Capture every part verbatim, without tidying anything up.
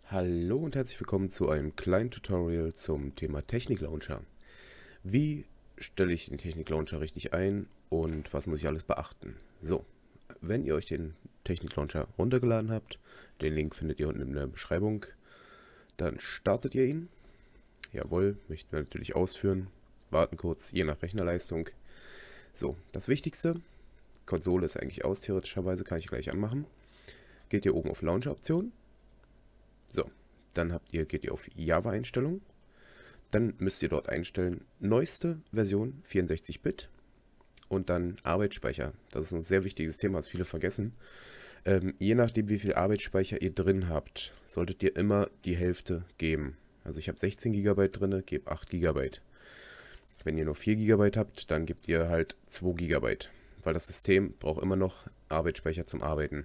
Hallo und herzlich willkommen zu einem kleinen Tutorial zum Thema Technik Launcher. Wie stelle ich den Technik Launcher richtig ein und was muss ich alles beachten? So, wenn ihr euch den Technik Launcher runtergeladen habt, den Link findet ihr unten in der Beschreibung, dann startet ihr ihn. Jawohl, möchten wir natürlich ausführen. Warten kurz, je nach Rechnerleistung. So, das Wichtigste, Konsole ist eigentlich aus, theoretischerweise kann ich gleich anmachen. Geht ihr oben auf Launcher-Optionen. So, dann habt ihr, geht ihr auf Java-Einstellungen. Dann müsst ihr dort einstellen, neueste Version vierundsechzig Bit und dann Arbeitsspeicher. Das ist ein sehr wichtiges Thema, was viele vergessen. Ähm, je nachdem, wie viel Arbeitsspeicher ihr drin habt, solltet ihr immer die Hälfte geben. Also ich habe sechzehn Gigabyte drin, gebe acht Gigabyte. Wenn ihr nur vier Gigabyte habt, dann gebt ihr halt zwei Gigabyte, weil das System braucht immer noch Arbeitsspeicher zum Arbeiten.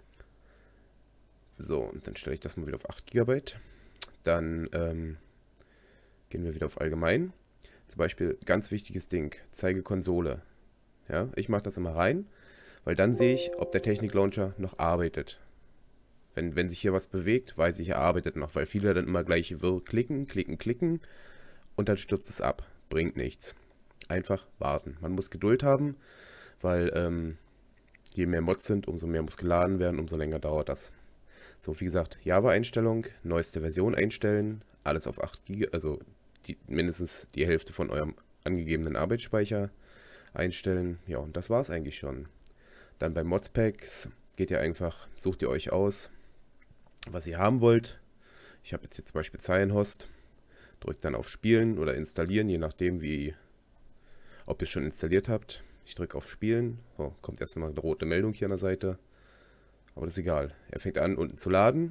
So, und dann stelle ich das mal wieder auf acht Gigabyte. Dann ähm, gehen wir wieder auf Allgemein. Zum Beispiel, ganz wichtiges Ding, zeige Konsole. Ja, ich mache das immer rein, weil dann sehe ich, ob der Technik Launcher noch arbeitet. Wenn, wenn sich hier was bewegt, weiß ich, er arbeitet noch, weil viele dann immer gleich wirr klicken, klicken, klicken und dann stürzt es ab. Bringt nichts. Einfach warten. Man muss Geduld haben, weil ähm, je mehr Mods sind, umso mehr muss geladen werden, umso länger dauert das. So, wie gesagt, Java-Einstellung, neueste Version einstellen, alles auf acht Gigabyte, also die, mindestens die Hälfte von eurem angegebenen Arbeitsspeicher einstellen. Ja, und das war es eigentlich schon. Dann bei Modpacks geht ihr einfach, sucht ihr euch aus, was ihr haben wollt. Ich habe jetzt hier zum Beispiel Zeilenhost, drückt dann auf Spielen oder Installieren, je nachdem, wie, ob ihr es schon installiert habt. Ich drücke auf Spielen, oh, kommt erstmal eine rote Meldung hier an der Seite. Aber das ist egal. Er fängt an, unten zu laden.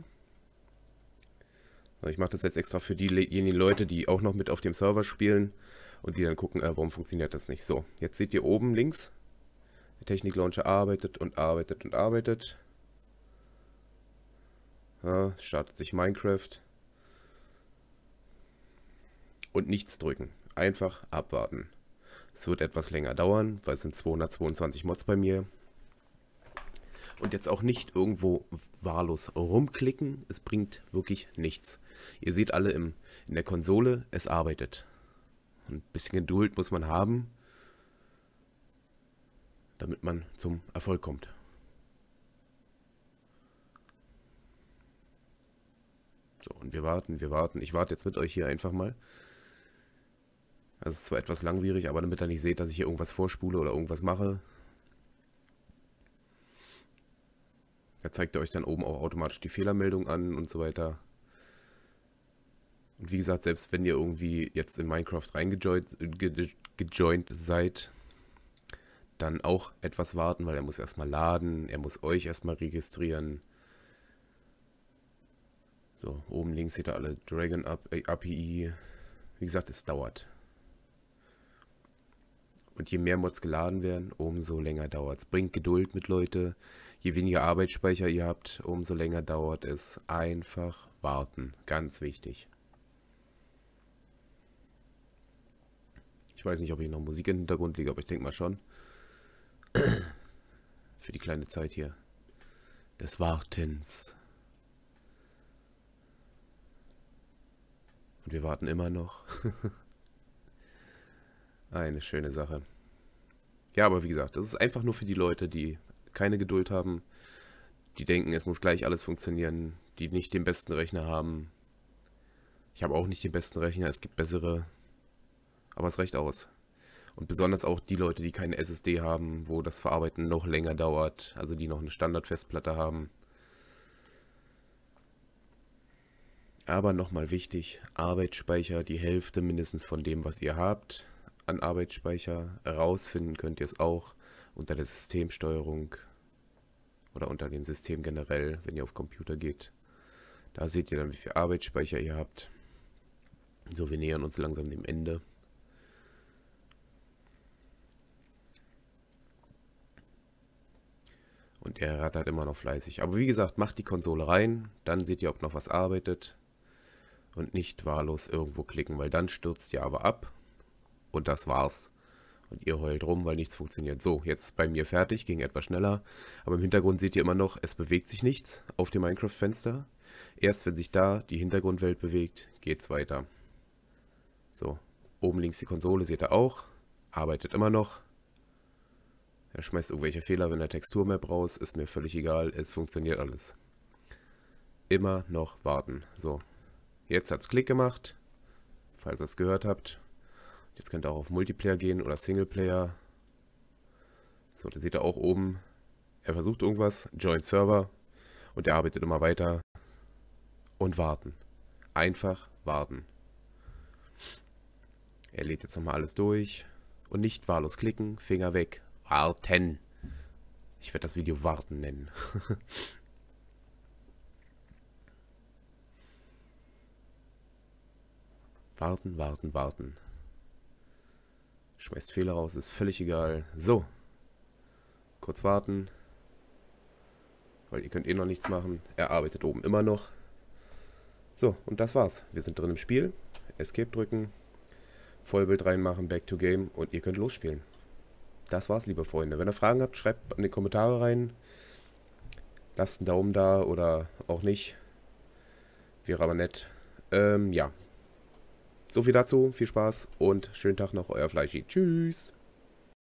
Ich mache das jetzt extra für diejenigen Leute, die auch noch mit auf dem Server spielen und die dann gucken, äh, warum funktioniert das nicht. So, jetzt seht ihr oben links, der Technik Launcher arbeitet und arbeitet und arbeitet. Ja, startet sich Minecraft. Und nichts drücken. Einfach abwarten. Es wird etwas länger dauern, weil es sind zweihundertzweiundzwanzig Mods bei mir. Und jetzt auch nicht irgendwo wahllos rumklicken. Es bringt wirklich nichts. Ihr seht alle im, in der Konsole, es arbeitet. Ein bisschen Geduld muss man haben, damit man zum Erfolg kommt. So, und wir warten, wir warten. Ich warte jetzt mit euch hier einfach mal. Das ist zwar etwas langwierig, aber damit ihr nicht seht, dass ich hier irgendwas vorspule oder irgendwas mache. Da zeigt er euch dann oben auch automatisch die Fehlermeldung an und so weiter. Und wie gesagt, selbst wenn ihr irgendwie jetzt in Minecraft reingejoint ge, gejoint seid, dann auch etwas warten, weil er muss erstmal laden, er muss euch erstmal registrieren. So, oben links seht ihr alle Dragon A P I. Wie gesagt, es dauert. Und je mehr Mods geladen werden, umso länger dauert es. Bringt Geduld mit, Leute. Je weniger Arbeitsspeicher ihr habt, umso länger dauert es. Einfach warten. Ganz wichtig. Ich weiß nicht, ob hier noch Musik im Hintergrund liegt, aber ich denke mal schon. Für die kleine Zeit hier des Wartens. Und wir warten immer noch. Eine schöne Sache. Ja, aber wie gesagt, das ist einfach nur für die Leute, die keine Geduld haben, die denken, es muss gleich alles funktionieren, die nicht den besten Rechner haben. Ich habe auch nicht den besten Rechner, es gibt bessere, aber es reicht aus. Und besonders auch die Leute, die keine S S D haben, wo das Verarbeiten noch länger dauert, also die noch eine Standard-Festplatte haben. Aber nochmal wichtig, Arbeitsspeicher, die Hälfte mindestens von dem, was ihr habt an Arbeitsspeicher. Herausfinden könnt ihr es auch unter der Systemsteuerung oder unter dem System generell, wenn ihr auf Computer geht. Da seht ihr dann, wie viel Arbeitsspeicher ihr habt. So, wir nähern uns langsam dem Ende. Und er rattert immer noch fleißig. Aber wie gesagt, macht die Konsole rein, dann seht ihr, ob noch was arbeitet. Und nicht wahllos irgendwo klicken, weil dann stürzt ihr aber ab. Und das war's. Und ihr heult rum, weil nichts funktioniert. So, jetzt bei mir fertig, ging etwas schneller. Aber im Hintergrund seht ihr immer noch, es bewegt sich nichts auf dem Minecraft-Fenster. Erst wenn sich da die Hintergrundwelt bewegt, geht's weiter. So, oben links die Konsole seht ihr auch. Arbeitet immer noch. Er schmeißt irgendwelche Fehler in der Texturmap raus, ist mir völlig egal, es funktioniert alles. Immer noch warten. So, jetzt hat es Klick gemacht, falls ihr es gehört habt. Jetzt könnt ihr auch auf Multiplayer gehen oder Singleplayer. So, da seht ihr auch oben, er versucht irgendwas, Join Server und er arbeitet immer weiter. Und warten. Einfach warten. Er lädt jetzt nochmal alles durch. Und nicht wahllos klicken, Finger weg. Warten. Ich werde das Video Warten nennen. Warten, warten, warten. Schmeißt Fehler raus, ist völlig egal. So. Kurz warten. Weil ihr könnt eh noch nichts machen. Er arbeitet oben immer noch. So, und das war's. Wir sind drin im Spiel. Escape drücken. Vollbild reinmachen, Back to Game und ihr könnt losspielen. Das war's, liebe Freunde. Wenn ihr Fragen habt, schreibt in die Kommentare rein. Lasst einen Daumen da oder auch nicht. Wäre aber nett. Ähm, ja. So viel dazu. Viel Spaß und schönen Tag noch, euer Fleischi. Tschüss.